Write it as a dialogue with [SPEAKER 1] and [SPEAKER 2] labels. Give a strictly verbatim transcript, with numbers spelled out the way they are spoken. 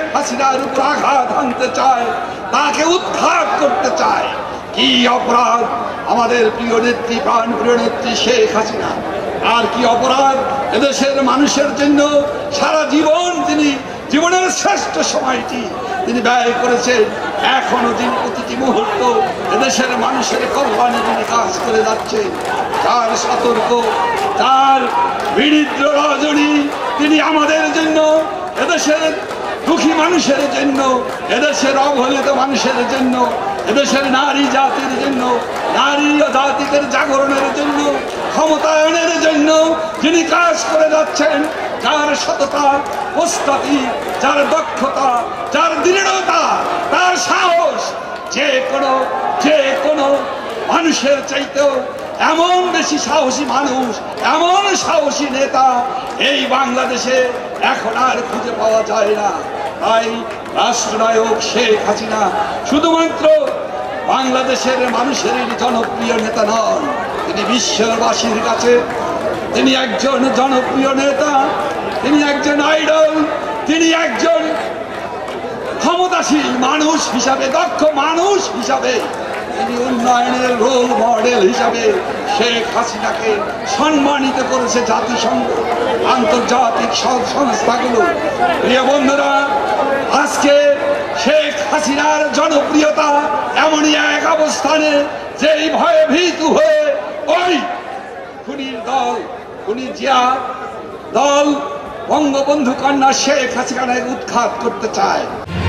[SPEAKER 1] হাসিনার উপর আঘাত হানতে চায়, তাকে উৎখাত করতে চায়। কি অপরাধ আমাদের প্রিয় নেত্রী, প্রাণ প্রিয় নেত্রী শেখ হাসিনা, আর কি অপরাধ এদেশের মানুষের জন্য সারা জীবন তিনি জীবনের শ্রেষ্ঠ সময়টি তিনি ব্যয় করেছেন। এখনো দিন প্রতিটি মুহূর্ত এদেশের মানুষের কল্যাণে তিনি কাজ করে যাচ্ছে। তার সতর্ক, তার বিনিদ্র রজনী তিনি আমাদের জন্য, এদেশের দুঃখী মানুষের জন্য, এদেশের অবহেলিত মানুষের জন্য, এদেশের নারী জাতির জন্য, নারী ও জাতিদের জাগরণের জন্য, ক্ষমতায়নের জন্য যিনি কাজ করে যাচ্ছেন। যার সততা, প্রস্তুতি, যার দক্ষতা, যার দৃঢ়তা, তার সাহস যে কোনো যে কোনো মানুষের চাইতেও এমন বেশি সাহসী মানুষ, এমন সাহসী নেতা এই বাংলাদেশে এখন আর খুঁজে পাওয়া যায় না। তাই রাষ্ট্রনায়ক শেখ হাসিনা শুধুমাত্র বাংলাদেশের মানুষের জনপ্রিয় নেতা নন, তিনি বিশ্ববাসীর কাছে তিনি একজন জনপ্রিয় নেতা, তিনি একজন আইডল, তিনি একজন ক্ষমতাশীল মানুষ হিসাবে, দক্ষ মানুষ হিসাবে, তিনি উন্নয়নের রোল মডেল হিসাবে শেখ হাসিনাকে সম্মানিত করেছে জাতিসংঘ, আন্তর্জাতিক সংস্থাগুলো। প্রিয় বন্ধুরা, আজকে শেখ হাসিনার জনপ্রিয়তা এমনই এক অবস্থানে যেই ভয়ে ভীতু হয়ে ওই খুনির দল, খুনি জিয়া দল বঙ্গবন্ধু কন্যা শেখ হাসিনাকে উৎখাত করতে চায়।